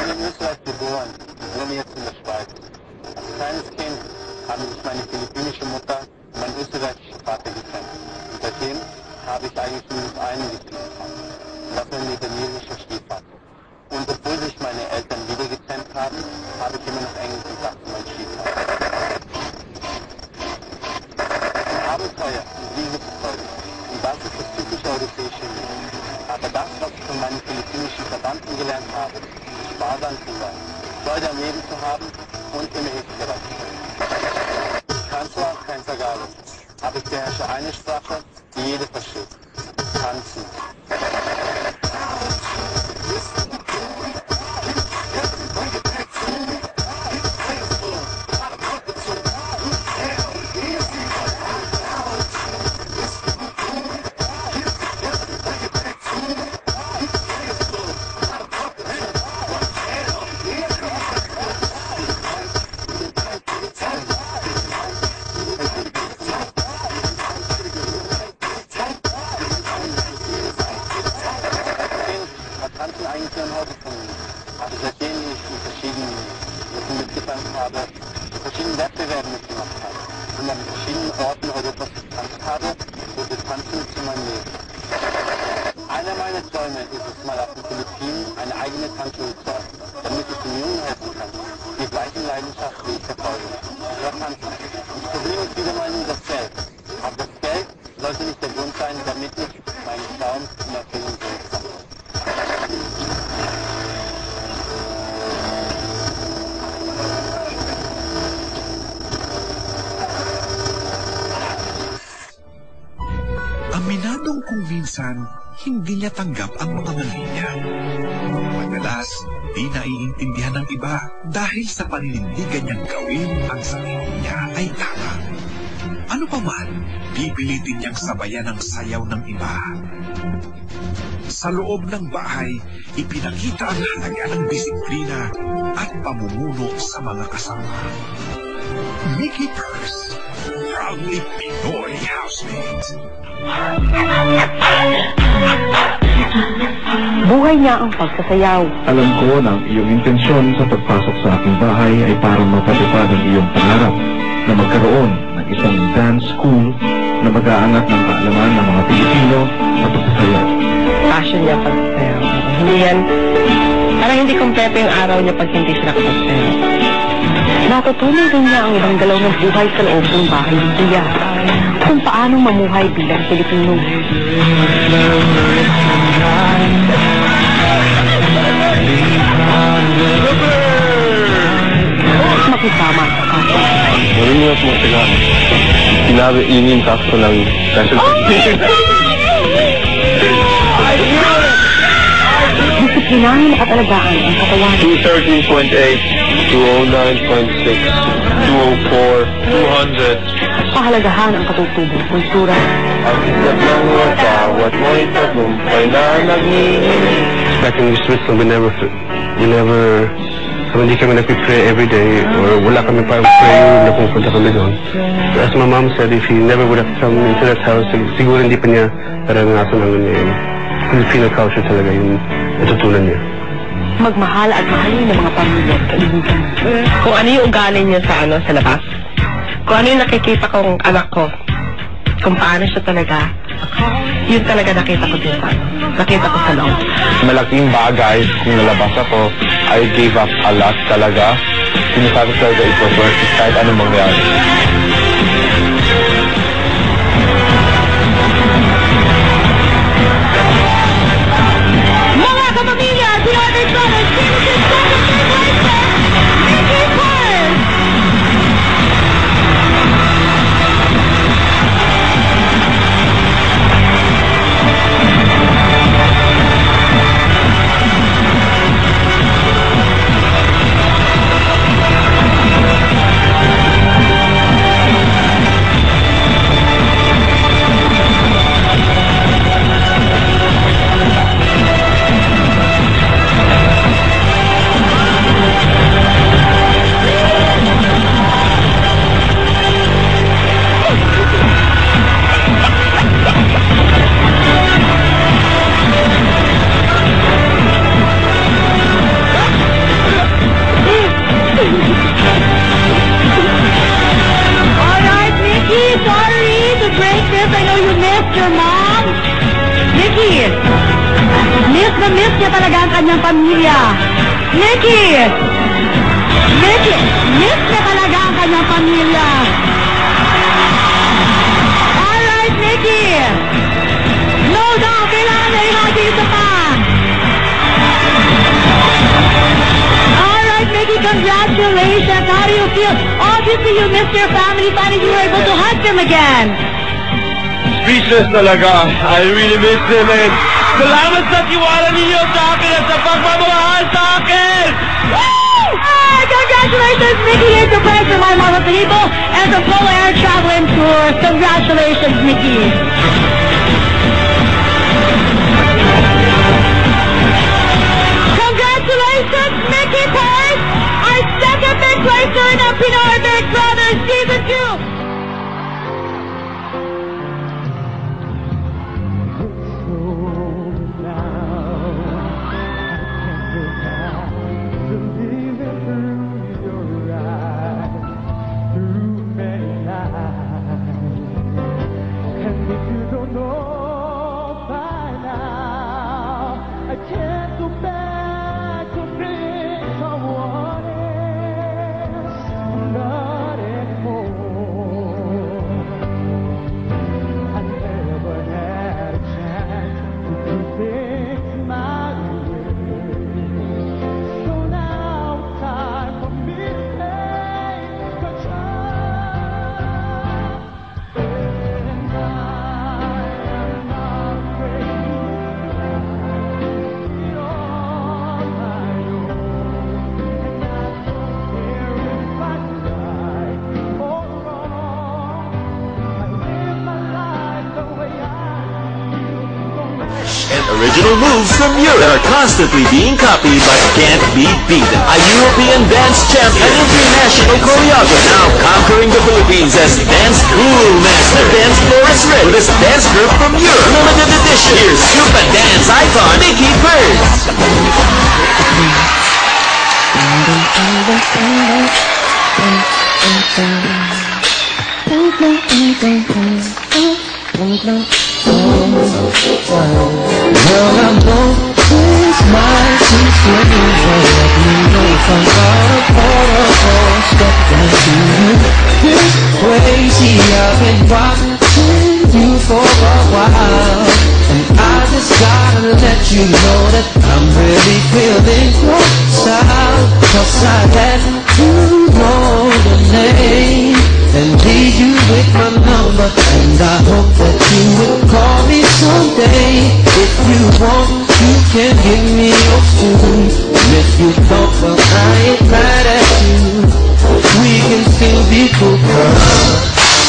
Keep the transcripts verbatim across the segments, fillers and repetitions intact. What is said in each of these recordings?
bin in Österreich geboren, wohne jetzt in der Schweiz. Als kleines Kind habe ich meine philippinische Mutter und meinen österreichischen Vater getrennt. Und seitdem habe ich eigentlich nur noch einen Gefühl. Und das ist mein vietnamesischer Stiefvater. Und obwohl sich meine Eltern wieder getrennt haben, habe ich immer noch engen Kontakt zu meinem Stiefvater. Ein Abenteuer und Liebe zu folgen. Und das ist das typische europäische Leben. Aber das, was ich von meinen philippinischen Verwandten gelernt habe, ist sparsam zu sein, Freude am Leben zu haben und immer hilfsbereit zu sein. Ich kann zwar kein Tagalog, aber ich beherrsche eine Sprache, die jeder versteht. Tanzen. Aminadong kung minsan, hindi niya tanggap ang mga mali niya. Madalas, di naiintindihan ng iba dahil sa paninindigan niyang gawin ang sarili niya ay tama. Ano pa man, pipilitin niyang sabayan ang sayaw ng iba. Sa loob ng bahay, ipinakita ang halaga ng disiplina at pamumuno sa mga kasama. Mickey Purse, proudly Pinoy housemate. Buhay niya ang pagsasayaw. Alam ko na iyong intensyon sa pagpasok sa aking bahay ay para mapatupad ang iyong pangarap na magkaroon ng isang dance school na mag-aangat ng kaalaman ng mga Pilipino sa pagsasayaw. Passion niya pagsasayaw. Hindi yan, parang hindi kompleto yung araw niya pag hindi siya nakapagsayaw. Natutunan din niya ang ibang galaw ng buhay sa loob ng bahay ng kuya. Kung paano mamuhay bilang Pilipino. Makisama sa kaso. Maringat mo sila. Sinabi ingin kaso ng kaso. Disiplinahin at alagaan ang katawan. two thirteen point eight, two oh nine point six, two oh four, two hundred. Pahalagahan ang katutubong kultura. Ang isip ng wata, what mo itagumpay na nag-iinit. Back in Switzerland, we never, we never, so hindi kami nag-pray every day, or wala kami parang prayer na pupunta kami doon. So as my mom said, if he never would have come into that house, siguro hindi pa niya naranasan ang yung Filipino culture talaga, yung natutunan niya. Magmahal at mahalin ng mga pamilya at kaibigan. Kung ano yung ugali niya sa ano sa labas, kung ano yung nakikita kong anak ko, kung paano siya talaga, yun talaga nakita ko din sa nakita ko sa loob. Malaking bagay kung nalabas ako, I gave up a lot talaga. Sinasabi ko talaga it was worth it kahit anong mangyari. Mga kapamilya, Pinoy Brothers, Philippines, Mickey Purse! kanyang pamilya. Nikki! Nikki! Miss niya talaga ang kanyang pamilya. Alright, Nikki! No doubt, kailangan na ihati isa pa. Alright, Nikki, congratulations. How do you feel? Obviously, you missed your family. Finally, you were able to hug them again. Speechless talaga. I really miss them, and salamat sa tiwala ninyo sa akin at sa pagmamahal sa akin! Woo! Ah, congratulations, Nikki. Here's the prize from my Mama Filippo and the Polo Air Travel and Tours. Congratulations, Nikki. Congratulations, Nikki Perez, our second big placer in the Pinoy Big Brothers Season two. Original moves from Europe are constantly being copied by Can't Be Beaten, a European dance champion, an international choreographer, now conquering the Philippines as Dance Cool Master. The dance floor is ready for this dance group from Europe. Limited edition. Here's super dance icon Nikki Perez. Well, I know this might seem strange, but let me know from our protocol. Step into this way. See, I've been watching you for a while, and I just gotta let you know that I'm really feeling your style. Cause I let you know the name and leave you with my number, and I hope that you will call me someday. If you want, you can give me your phone, and if you don't, well, I ain't mad at you. We can still be cool, girl.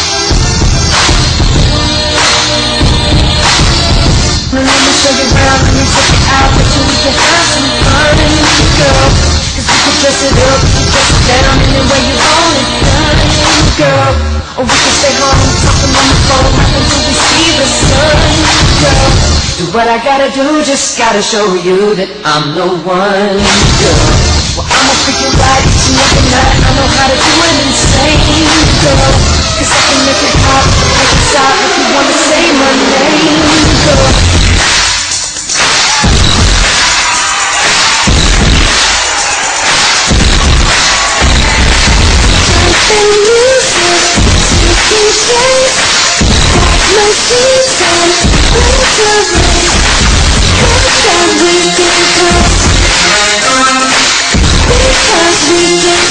Well, let me show you around, let me take it out, but you can have some fun, girl. Cause we can dress it up, we can dress it down any way you want it done, girl. Or we can stay home, talking on the phone until we see the sun, girl. Do what I gotta do, just gotta show you that I'm the one, girl. Well, I'ma freak you right each and every night. I know how to do it insane, girl. Cause I can make it hot, make it stop if you wanna say my name, girl. Because we can